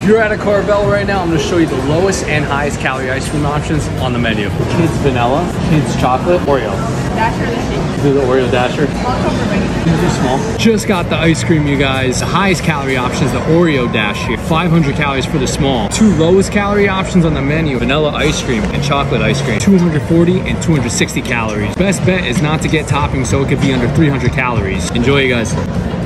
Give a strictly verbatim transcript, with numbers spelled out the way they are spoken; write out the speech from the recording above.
You're at a Carvel right now. I'm gonna show you the lowest and highest calorie ice cream options on the menu. Kids vanilla, kids chocolate, Oreo. Dasher the shake. Do the Oreo Dasher. These are small. Just got the ice cream, you guys. The highest calorie option is the Oreo Dash here. five hundred calories for the small. Two lowest calorie options on the menu, vanilla ice cream and chocolate ice cream. two hundred forty and two hundred sixty calories. Best bet is not to get toppings so it could be under three hundred calories. Enjoy, you guys.